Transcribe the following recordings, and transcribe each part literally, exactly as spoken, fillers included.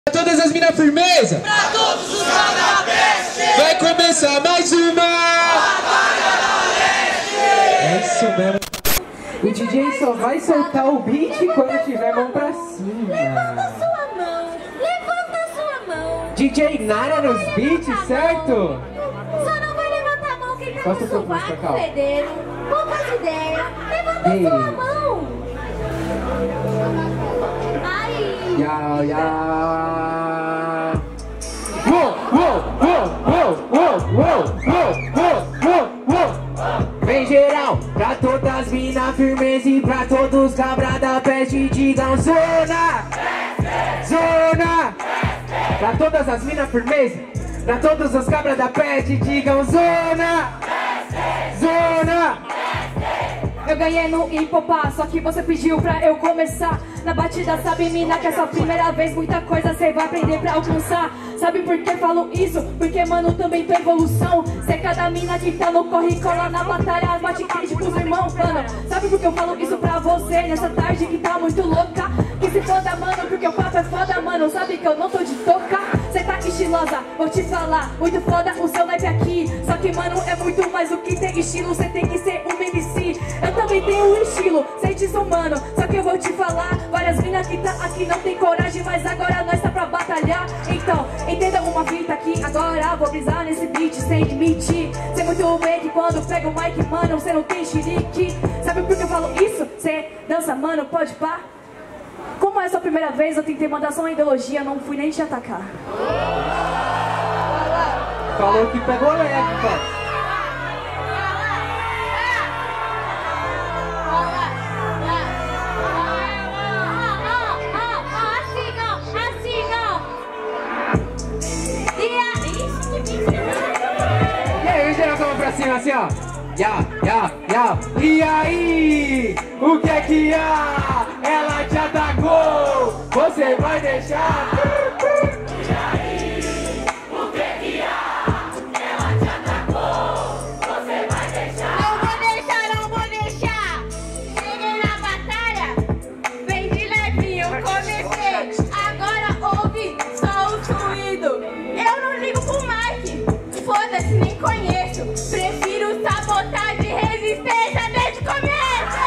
Pra todas as minas firmeza. Pra todos os canabestes. Vai começar mais uma Batalha da Leste. É isso mesmo. O D J só vai soltar o beat quando tiver mão pra cima. Levanta sua mão, levanta sua mão. D J Nara nos beats, certo? Só não vai levantar a mão quem tá Gosta no do que eu fiz, sovaco Cacau? fedeiro. Poucas ideias, levanta Ei. sua mão. Ai. Ya, ya. Uou, uou, uou, uou, uou, uou, uou, uou, uou, uou. Vem geral, pra todas as mina firmeza e pra todos cabra da peste, digam zona, zona. Pra todas as mina firmeza, pra todos os cabra da peste, digam zona, zona. Eu ganhei no hipopá, só que você pediu pra eu começar. Na batida, sabe, mina, que é sua primeira vez. Muita coisa cê vai aprender pra alcançar. Sabe por que falo isso? Porque, mano, também tô evolução. Cê é cada mina que tá no corre e cola na batalha, bate crítico pros irmãos, mano. Sabe por que eu falo isso pra você nessa tarde que tá muito louca? Que se foda, mano, porque o papo é foda, mano. Sabe que eu não tô de toca. Cê tá estilosa, vou te falar. Muito foda o seu naipe aqui. Só que, mano, é muito mais do que ter estilo. Cê tem que ser um M C. Eu também tenho um estilo, sente isso, mano. Só que eu vou te falar, várias minas que tá aqui não tem coragem, mas agora nós tá pra batalhar. Então, entenda uma fita aqui agora. Vou brisar nesse beat sem limite. Sei muito bem que quando pega o mic, mano, cê não tem xerique. Sabe por que eu falo isso? Cê dança, mano, pode pá. Como é a sua primeira vez, eu tentei mandar só uma ideologia, não fui nem te atacar. Falou que pegou leve, pai. Pra cima, assim, ó. Ya, ya, ya. E aí? O que é que há? Ela te atacou. Você vai deixar? E aí? O que é que há? Ela te atacou. Você vai deixar? Não vou deixar, não vou deixar. Cheguei na batalha, vem de levinho, comecei. Agora ouve só o fluido. Eu não ligo pro mic, foda-se, nem conheço. Prefiro sabotagem e resistência desde o começo.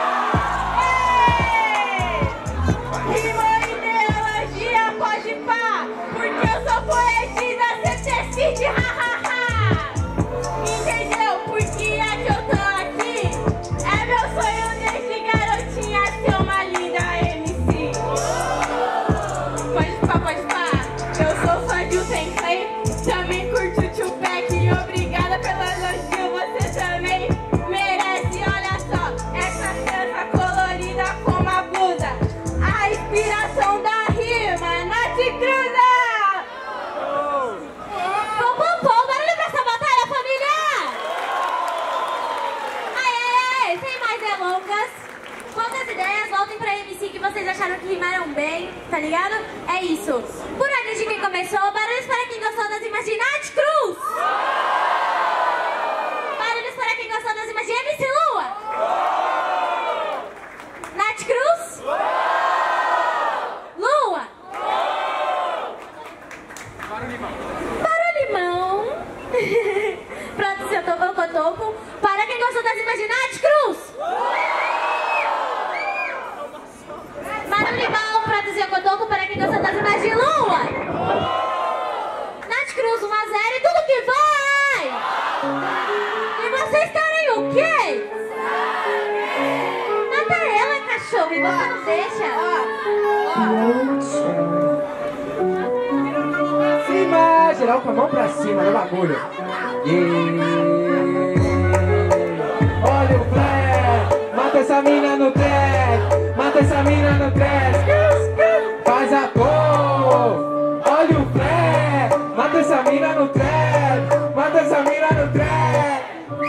Ei! Rima ideologia, pode pá. Porque eu sou poetisa, cê decide, hahaha. Entendeu? Porque é que eu tô aqui. É meu sonho desde garotinha ser uma linda M C. Pode pá, pode pá. Eu sou fã de Wu-Tang Clan. Também curto o Tupac e obrigada pelo elogio. Você também merece, olha só. Essa criança colorida como a blusa. A inspiração da rima, Nath Cruza! Pom, pom, pom, barulho pra essa batalha, família! Ai, ai, ai, sem mais delongas. Poucas ideias, voltem pra M C que vocês acharam que rimaram bem, tá ligado? É isso. Por ordem de quem começou, barulhos para quem gostou das rimas de Nath Cruz! Barulhos para quem gostou das rimas de M C Lua! Nath Cruz? Lua? Barulhimão! Pronto, seu topo, cotopo. Para quem gostou das rimas de Nath Cruz! Barulhimão, prato seu cotopo. Para quem gostou das rimas de Lua! Nath Cruz, um a zero e tudo que vai! E vocês querem o quê? Mata ela, cachorro, e você não deixa. Cima, geral com a mão pra cima do bagulho. Yeah. Olha o flare, mata essa mina no track, mata essa mina no track. Faz a cor. Olha o flare, mata essa mina no track, mata essa mina no track.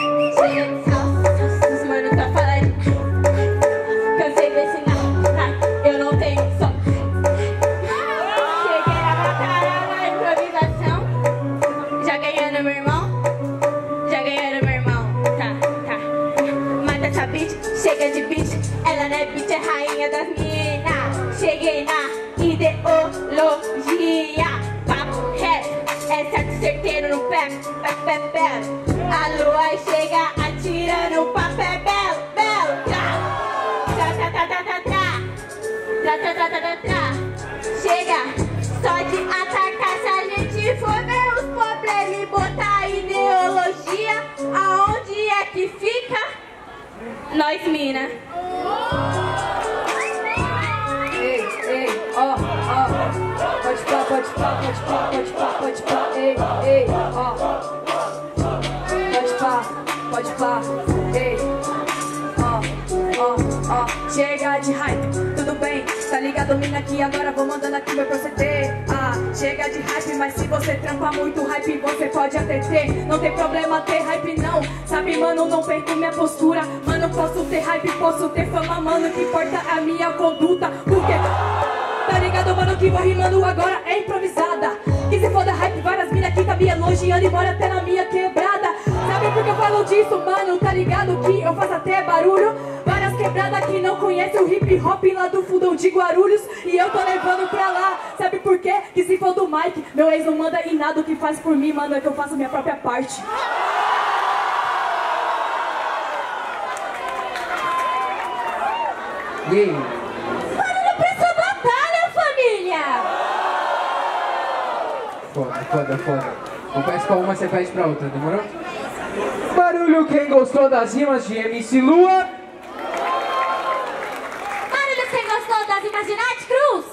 Os mano tá falando. Cansei desse nada, eu não tenho som. Cheguei na batalha na improvisação. Já ganhando, meu irmão? Já ganhando, meu irmão? Tá, tá. Mata essa bitch, chega de bitch. Ela não é bitch, é rainha das minas. dia. Papo reto, é certo certeiro no pé, pé, pé, pé. A lua chega atirando o papel belo, belo. Tra, tra, tra, tra, tra, tra. Tra, tra, tra, tra, tra, tra. Chega, só de atacar se a gente for ver os problemas e botar ideologia. Aonde é que fica? Nós, mina. Ei, ei, ó, ó. Pode pá, pode pá, pode pá, pode pá, pode pá. Ei, ei, ó. Pode pá, pode pá. Ei, ó, ó, ó. Chega de hype, tudo bem. Tá ligado, mina, aqui agora vou mandando aqui meu proceder. Ah, chega de hype, mas se você trampa muito hype, você pode até ter. Não tem problema ter hype, não. Sabe, mano, não perco minha postura. Mano, posso ter hype, posso ter fama, mano. O que importa é a minha conduta. Porque, tá ligado, mano, que vou rimando agora é improvisada. Que se for da hype, várias mina aqui tá me elogiando e bora até na minha quebrada. Sabe por que eu falo disso, mano? Tá ligado que eu faço até barulho. Várias quebradas que não conhecem o hip hop lá do fundão de Guarulhos. E eu tô levando pra lá. Sabe por quê? Que se for do Mike, meu ex não manda em nada. O que faz por mim, mano, é que eu faço minha própria parte. E aí? Barulho pra essa batalha, família! Foda, foda, foda. Eu peço pra uma, você pede pra outra, demorou? Barulho, quem gostou das rimas de M C Lua? Barulho, quem gostou das rimas de Nath Cruz?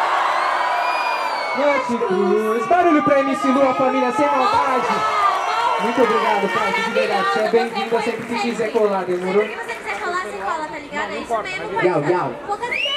Nath Cruz. Barulho pra M C Lua, família, sem maldade. Muito obrigado, Paty, de verdade. Você é bem-vinda sempre que quiser colar, demorou? Se você quiser colar, você cola, tá ligado? É isso mesmo, Yau, yau. parceiro.